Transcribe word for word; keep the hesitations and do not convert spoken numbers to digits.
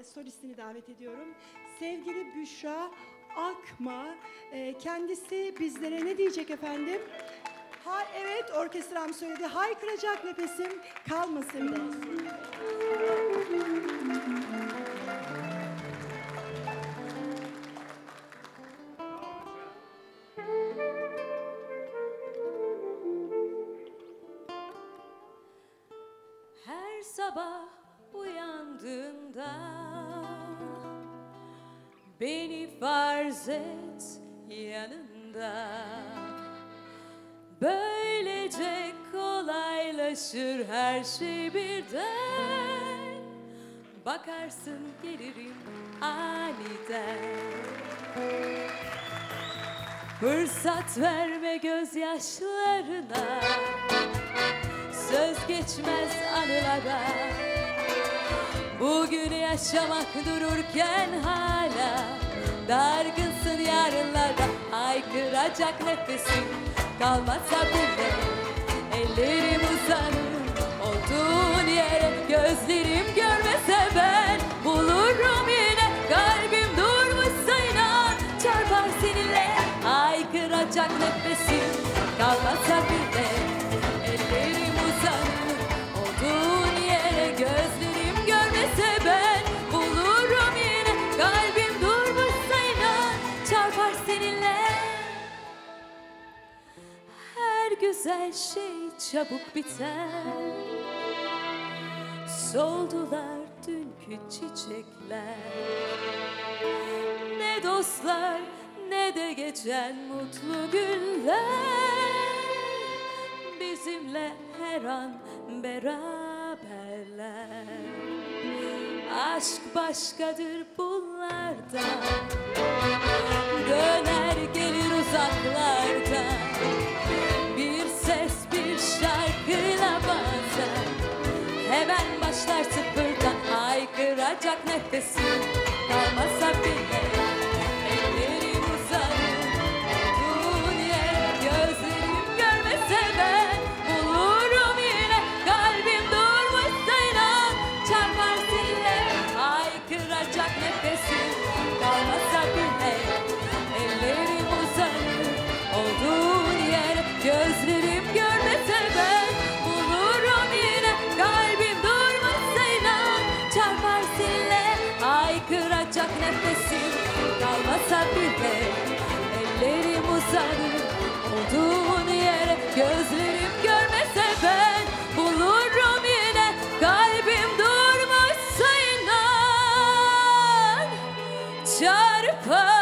solistini davet ediyorum. Sevgili Büşra Akma, e, kendisi bizlere ne diyecek efendim? Ha, evet, orkestram söyledi. Haykıracak nefesim kalmasın bile. Her sabah uyandığında beni farz et yanında. Böylece kolaylaşır her şey birden. Bakarsın gelirim aniden. Fırsat verme gözyaşlarına, söz geçmez anılara. Bugünü yaşamak dururken hala dargınsın yarınlarda. Haykıracak nefesim kalmasa bile ellerim uzanır olduğun yere. Gözlerim görmese ben bulurum yine. Kalbim durmuşsa inan çarpar seninle. Haykıracak nefesim kalmasa bile ellerim uzanır olduğun yere. Gözlerim görmese ben bulurum yine. Kalbim durmuşsa inan çarpar seninle. Her güzel şey çabuk biter. Soldular dünkü çiçekler. Ne dostlar ne de geçen mutlu günler. Bizimle her an beraberler. Aşk başkadır bunlarda. Döner gelir uzaklardan. Bir ses bir şarkıyla bazen hemen başlar sıfırdan. Haykıracak nefesim kalmasa bile ellerim uzanır olduğun yere. Gözlerim görmese ben bulurum yine. Kalbim durmuşsa inan çarpar seninle. Haykıracak nefesim kalmasa bile ellerim uzanır olduğun yere. Gözlerim görmese ben bulurum yine. Kalbim durmuşsa inan çarpar seninle. Haykıracak nefesim kalmasa bile ellerim uzanır olduğun yere. Gözlerim görmese ben bulurum yine. Kalbim durmuşsa inan çarpar